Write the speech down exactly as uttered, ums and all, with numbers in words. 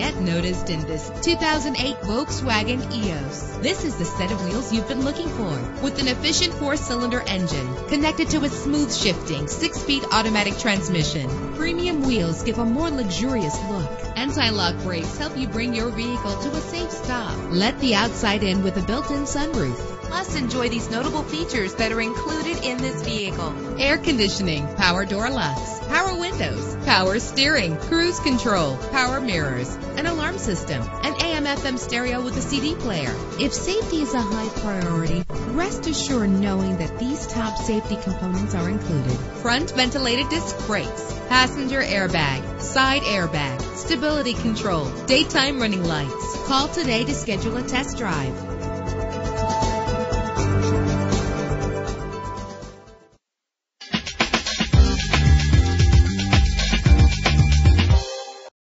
get noticed in this two thousand eight Volkswagen E O S. This is the set of wheels you've been looking for, with an efficient four-cylinder engine connected to a smooth shifting six-speed automatic transmission. Premium wheels give a more luxurious look. Anti-lock brakes help you bring your vehicle to a safe stop. Let the outside in with a built-in sunroof. Plus, enjoy these notable features that are included in this vehicle: air conditioning, power door locks, power windows, power steering, cruise control, power mirrors, an alarm system, an A M F M stereo with a C D player. If safety is a high priority, rest assured knowing that these top safety components are included: front ventilated disc brakes, passenger airbag, side airbag, stability control, daytime running lights. Call today to schedule a test drive.